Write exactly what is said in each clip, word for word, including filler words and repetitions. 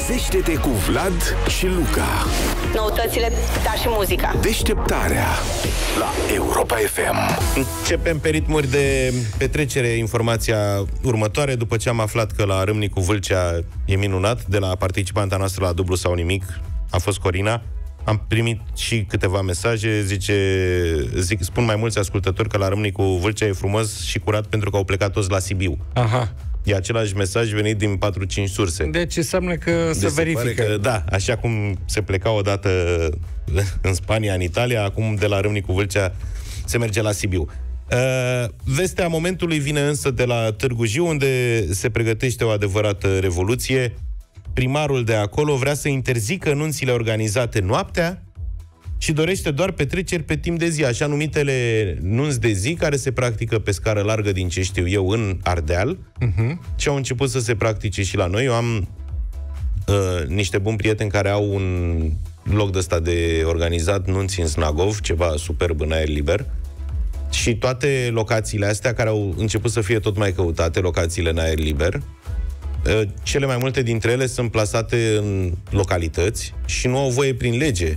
Trezește-te cu Vlad și Luca. Noutățile, dar și muzica. Deșteptarea la Europa F M. Începem pe ritmuri de petrecere informația următoare, după ce am aflat că la Râmnicu Vâlcea e minunat, de la participanta noastră la Dublu sau Nimic, a fost Corina. Am primit și câteva mesaje, zice, zic, spun mai mulți ascultători că la Râmnicu Vâlcea e frumos și curat pentru că au plecat toți la Sibiu. Aha. E același mesaj venit din patru cinci surse. Deci înseamnă că se verifică. Că, da, așa cum se pleca odată în Spania, în Italia, acum de la Râmnicu Vâlcea se merge la Sibiu. Uh, vestea momentului vine însă de la Târgu Jiu, unde se pregătește o adevărată revoluție. Primarul de acolo vrea să interzică nunțile organizate noaptea și dorește doar petreceri pe timp de zi, așa numitele nunți de zi, care se practică pe scară largă, din ce știu eu, în Ardeal, uh-huh. și au început să se practice și la noi. Eu am uh, niște buni prieteni care au un loc de ăsta de organizat nunți în Snagov, ceva superb în aer liber, și toate locațiile astea care au început să fie tot mai căutate, locațiile în aer liber, uh, cele mai multe dintre ele sunt plasate în localități și nu au voie prin lege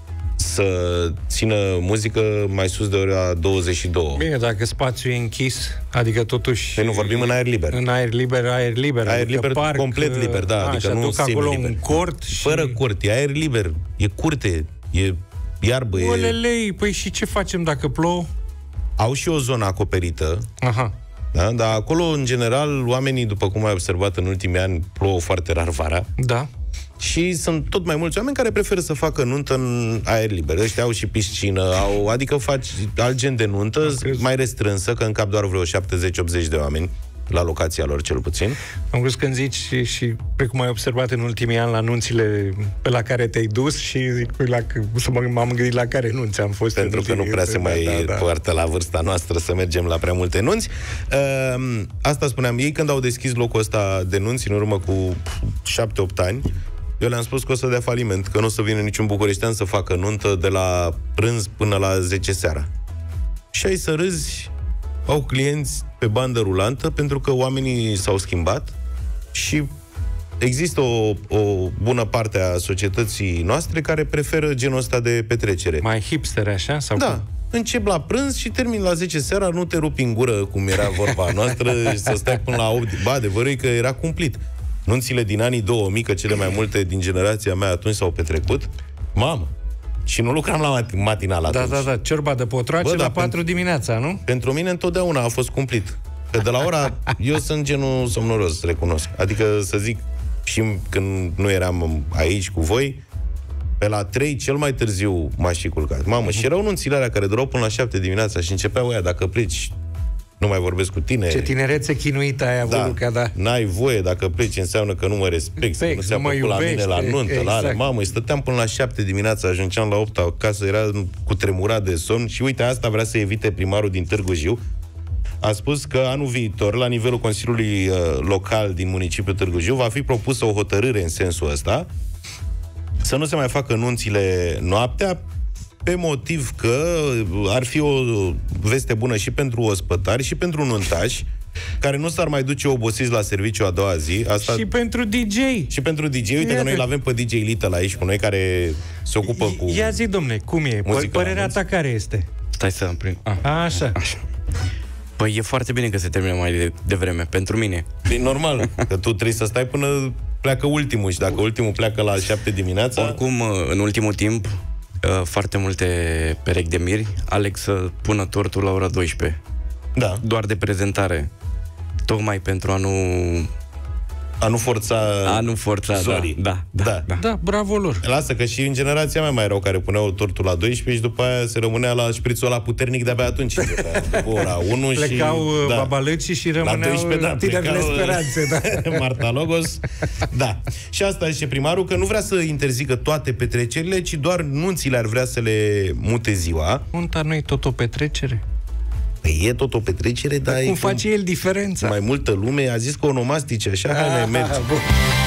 să țină muzică mai sus de ora douăzeci și două. Bine, dacă spațiul e închis, adică totuși... Păi nu, vorbim în aer liber. În aer liber, aer liber. Aer adică liber, parc, complet liber, da, a, adică nu acolo semi-liber. un cort și... Fără cort, e aer liber, e curte, e iarbă, Olelei, e... păi și ce facem dacă plouă? Au și o zonă acoperită. Aha. Da? Dar acolo, în general, oamenii, după cum ai observat în ultimii ani, plouă foarte rar vara. Da. Și sunt tot mai mulți oameni care preferă să facă nuntă în aer liber. Ăștia au și piscină, au, adică faci alt gen de nuntă, mai restrânsă, că încap doar vreo șaptezeci optzeci de oameni, la locația lor cel puțin. Am crezut când zici și, și precum ai observat în ultimii ani la nunțile pe la care te-ai dus și zic, la, să mă, m-am gândit la care nunți am fost. Pentru că nu prea se mai da, da. poartă la vârsta noastră să mergem la prea multe nunți. Uh, asta spuneam, ei când au deschis locul ăsta de nunți în urmă cu șapte opt ani, eu le-am spus că o să dea faliment, că nu o să vină niciun bucureștean să facă nuntă de la prânz până la zece seara. Și ai să râzi, au clienți pe bandă rulantă, pentru că oamenii s-au schimbat și există o, o bună parte a societății noastre care preferă genul ăsta de petrecere. Mai hipster, așa? Sau da. Cum? Încep la prânz și termin la zece seara, nu te rupi în gură, cum era vorba noastră, și să stai până la opt. Ba, adevărul e că era cumplit. Nunțile din anii două mii, că cele mai multe din generația mea atunci s-au petrecut, mamă, și nu lucram la mat- matinal atunci. Da, da, da, ciorba de potroace la patru dimineața, nu? Pentru mine întotdeauna a fost cumplit. Că de la ora, eu sunt genul somnoros, recunosc. Adică să zic, și când nu eram aici cu voi, pe la trei cel mai târziu m-aș fi culcat. Mamă, uh-huh. și erau nunțile alea care durau până la șapte dimineața și începeau aia, dacă pleci, nu mai vorbesc cu tine. Ce tinerețe chinuită ai avut, da, Luca, da. N-ai voie, dacă pleci, înseamnă că nu mă respecti, că nu se apucă la mine la nuntă, exact. La alea. Mamă, stăteam până la șapte dimineața, ajungeam la opt acasă, era cu tremurat de somn și uite, asta vrea să evite primarul din Târgu Jiu. A spus că anul viitor, la nivelul Consiliului uh, Local din municipiul Târgu Jiu, va fi propusă o hotărâre în sensul ăsta, să nu se mai facă nunțile noaptea, pe motiv că ar fi o veste bună și pentru ospătari și pentru nuntași, care nu s-ar mai duce obosiți la serviciu a doua zi. Asta... Și pentru D J. Și pentru D J. Uite Iată. Că noi l-avem pe D J Little aici cu noi, care se ocupă I, cu... Ia zi, domne, cum e? Părerea ta care este? Stai să prind. Ah. Așa. Așa. Păi e foarte bine că se termină mai de, devreme, pentru mine. E normal, că tu trebuie să stai până pleacă ultimul și dacă ultimul pleacă la șapte dimineața... Oricum, în ultimul timp, foarte multe perechi de miri aleg să pună tortul la ora douăsprezece. Da. Doar de prezentare. Tocmai pentru a nu... A nu forța... A nu forța, zorii. Da, da, da, da. Da, bravo lor. Lasă că și în generația mea mai erau care puneau tortul la douăsprezece și după aia se rămânea la șprițul ăla puternic de-abia atunci. După ora unu plecau și... Plecau da. babalăcii și rămâneau da, tinerile speranțe. Da. Marta Logos. Da. Și asta zice primarul, că nu vrea să interzică toate petrecerile, ci doar nunțile ar vrea să le mute ziua. Nunta nu e tot o petrecere? Păi e tot o petrecere, dar... Cum face el diferența? Mai multă lume a zis că onomastice, așa, hai mai mergi.